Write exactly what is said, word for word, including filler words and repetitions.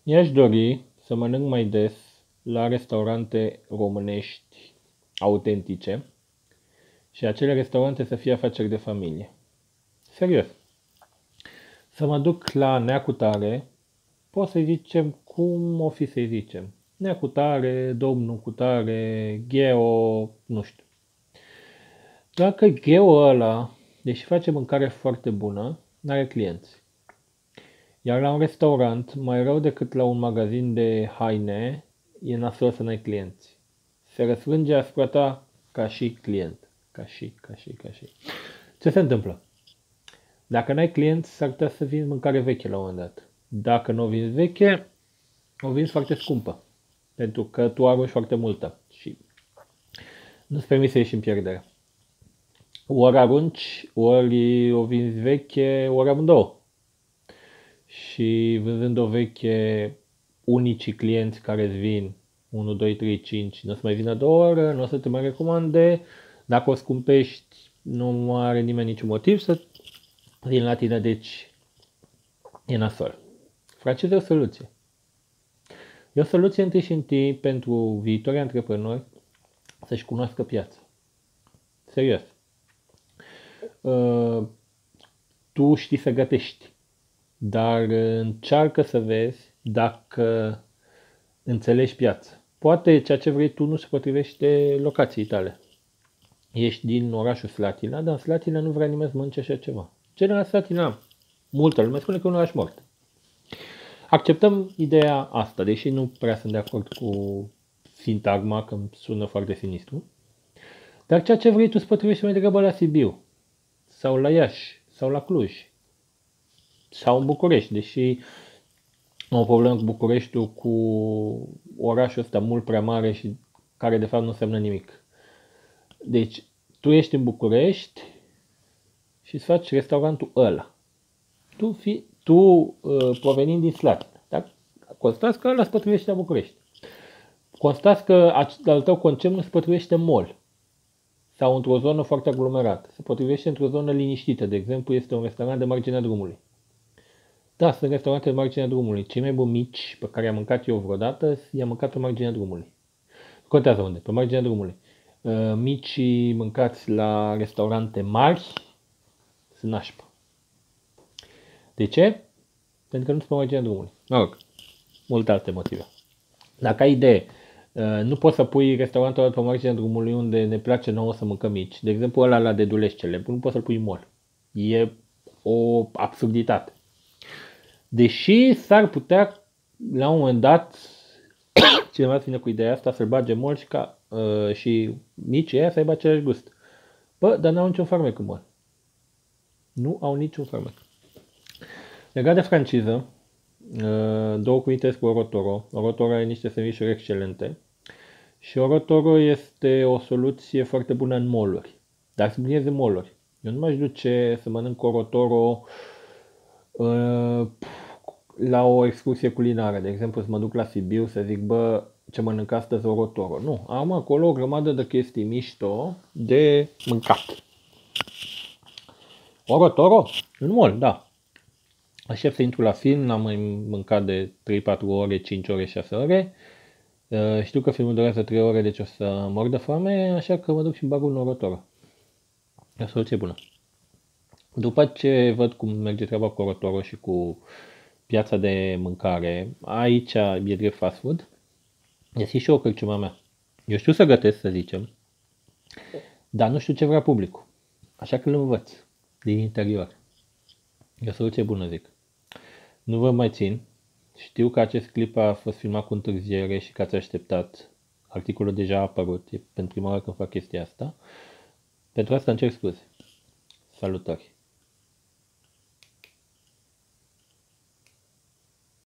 I-aș dori să mănânc mai des la restaurante românești autentice și acele restaurante să fie afaceri de familie. Serios. Să mă duc la Neacutare, pot să zicem cum o fi să zicem. Neacutare, domnul cutare, Gheo, nu știu. Dacă Gheo ăla, deși face mâncare foarte bună, n-are clienți. Iar la un restaurant, mai rău decât la un magazin de haine, e nasol să n-ai clienți. Se răsfrânge asupra ta ca și client. Ca și, ca și, ca și. Ce se întâmplă? Dacă n-ai clienți, s-ar putea să vinzi mâncare veche la un moment dat. Dacă nu o vinzi veche, o vinzi foarte scumpă. Pentru că tu arunci foarte multă și nu-ți permiți să ieși în pierdere. Ori arunci, ori o vinzi veche, ori amândouă. Și vânzând o veche, unicii clienți care îți vin, unu, doi, trei, cinci, nu o să mai vină două ore, nu o să te mai recomande, dacă o scumpești, nu are nimeni niciun motiv să vin la tine, deci e nasol. Franciză e o soluție. E o soluție întâi și întâi pentru viitorii antreprenori să-și cunoască piața. Serios. Uh, tu știi să gătești, dar încearcă să vezi dacă înțelegi piața. Poate ceea ce vrei tu nu se potrivește locației tale. Ești din orașul Slatina, dar în Slatina nu vrea nimeni să mănânce așa ceva. General Slatina, multă lume spune că e un oraș mort. Acceptăm ideea asta, deși nu prea sunt de acord cu sintagma, că îmi sună foarte sinistru. Dar ceea ce vrei tu se potrivește mai degrabă la Sibiu, sau la Iași, sau la Cluj, sau în București, deși am o problemă cu Bucureștiul, cu orașul ăsta mult prea mare și care de fapt nu înseamnă nimic. Deci, tu ești în București și îți faci restaurantul ăla. Tu, fi, tu uh, provenind din Slatina, da? Constați că ăla se potrivește la București. Constați că al tău concept nu se potrivește în mall sau într-o zonă foarte aglomerată. Se potrivește într-o zonă liniștită. De exemplu, este un restaurant de marginea drumului. Da, sunt restaurante de marginea drumului. Cei mai buni mici pe care am mâncat eu vreodată, i-am mâncat pe marginea drumului. Contează unde, pe marginea drumului. Uh, micii mâncați la restaurante mari sunt nașpa. De ce? Pentru că nu sunt pe marginea drumului. Mă rog, multe alte motive. Dacă ai idee, uh, nu poți să pui restaurantul ăla pe marginea drumului unde ne place nouă să mâncăm mici. De exemplu, ăla la de Duleșcele, nu poți să-l pui în mall. E o absurditate. Deși s-ar putea, la un moment dat, cineva să vină cu ideea asta, să-l bage mult și, ca, uh, și micii aia să aibă același gust. Bă, dar n-au niciun farmec în mall. Nu au niciun farmec. Legat de franciză, uh, două cuvinte despre Orotoro. Orotoro are niște serviciuri excelente și Orotoro este o soluție foarte bună în mall-uri. Dar subliniez în mall-uri. Eu nu m-aș duce să mănânc Orotoro uh, la o excursie culinară, de exemplu să mă duc la Sibiu să zic, bă, ce mănânc astăzi Orotoro. Nu, am acolo o grămadă de chestii mișto de mâncat. Orotoro? În mall, da. Aștept să intru la film, n-am mai mâncat de trei patru ore, cinci ore, șase ore. Știu că filmul durează trei ore, deci o să mor de foame, așa că mă duc și bag un Orotoro. E o soluție bună. După ce văd cum merge treaba cu Orotoro și cu piața de mâncare, aici e drept fast food, este și o cărciuma mea. Eu știu să gătesc, să zicem, dar nu știu ce vrea publicul. Așa că îl învăț din interior. E o soluție bună, zic. Nu vă mai țin. Știu că acest clip a fost filmat cu întârziere și că ați așteptat. Articolul deja a apărut. E pentru prima oară când fac chestia asta. Pentru asta îmi cer scuze. Salutări.